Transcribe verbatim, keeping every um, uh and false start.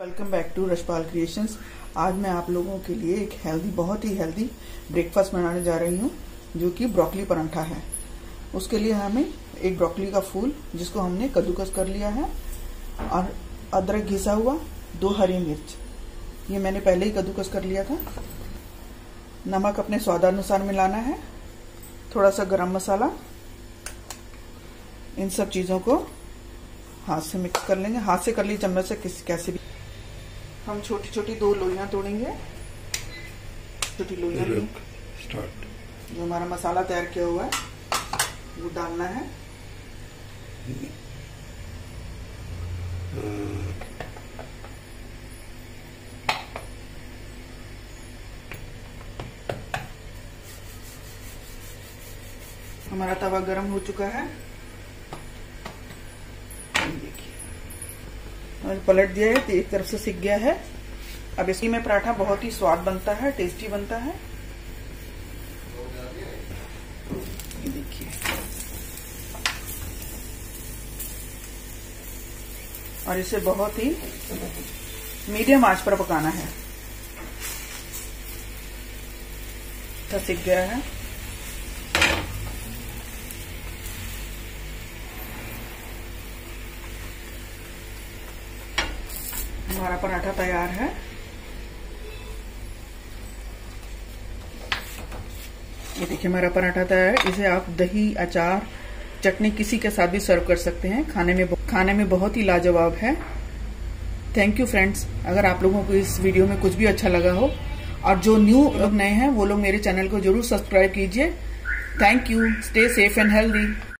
Welcome back to Rashpal creations. आज मैं आप लोगों के लिए एक हेल्दी बहुत ही हेल्दी ब्रेकफास्ट बनाने जा रही हूँ जो कि ब्रोकली पराठा है। उसके लिए हमें एक ब्रोकली का फूल जिसको हमने कद्दूकस कर लिया है और अदरक घिसा हुआ, दो हरी मिर्च, ये मैंने पहले ही कद्दूकस कर लिया था। नमक अपने स्वादानुसार मिलाना है, थोड़ा सा गरम मसाला। इन सब चीज़ों को हाथ से मिक्स कर लेंगे, हाथ से कर ली चम्मच से किस कैसे भी। हम छोटी छोटी दो लोइयां तोड़ेंगे, छोटी लोइयां जो हमारा मसाला तैयार किया हुआ है वो डालना है। हमारा तवा गरम हो चुका है, मैंने पलट दिया है तो एक तरफ से सिक गया है। अब इसकी में पराठा बहुत ही स्वाद बनता है, टेस्टी बनता है। ये देखिए, और इसे बहुत ही मीडियम आंच पर पकाना है। तो सिक गया है। हमारा पराठा तैयार है। ये देखिए हमारा पराठा तैयार है। इसे आप दही, अचार, चटनी किसी के साथ भी सर्व कर सकते हैं। खाने में खाने में बहुत ही लाजवाब है। Thank you friends. अगर आप लोगों को इस वीडियो में कुछ भी अच्छा लगा हो और जो न्यू लोग नए हैं वो लोग मेरे चैनल को जरूर सब्सक्राइब कीजिए। Thank you. Stay safe and healthy.